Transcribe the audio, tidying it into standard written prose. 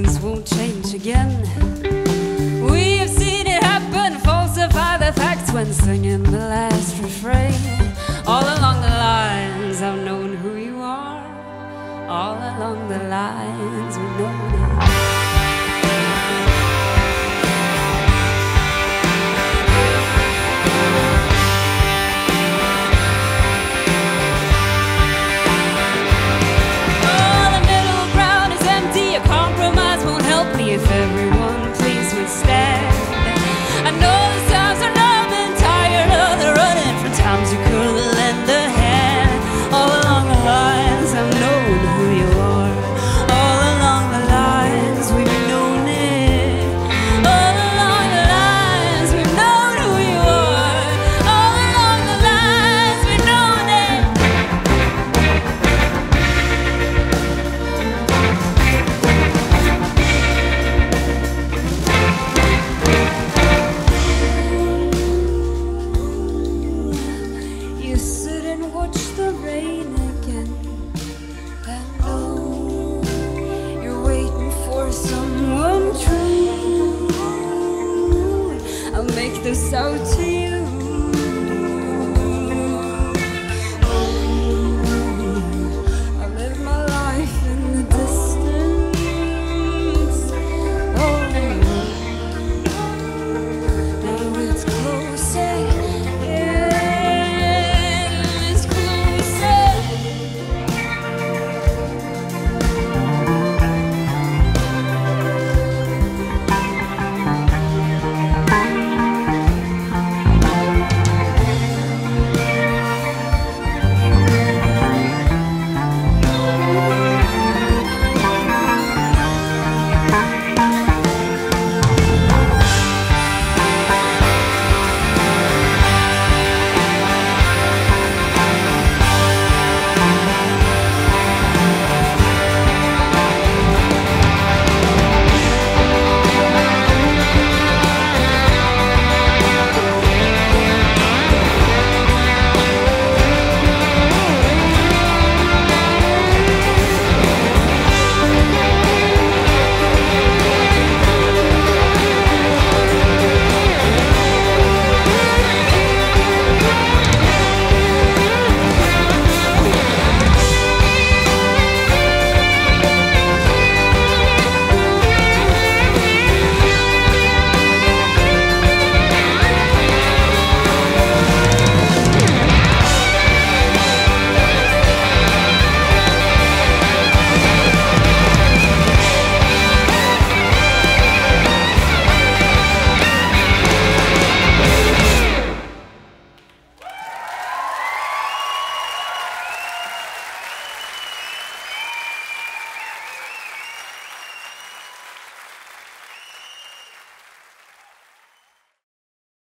things won't change again. We have seen it happen, falsify the facts when singing the last refrain. All along the lines I've known who you are. All along the lines we've known it. If everyone please would stand. I know the times are numb and tired of the running from times you could lend a hand. All along the lines I've known who you are. All along the lines we've known it. All along the lines we've known who you are. All along the lines we've known it. This out to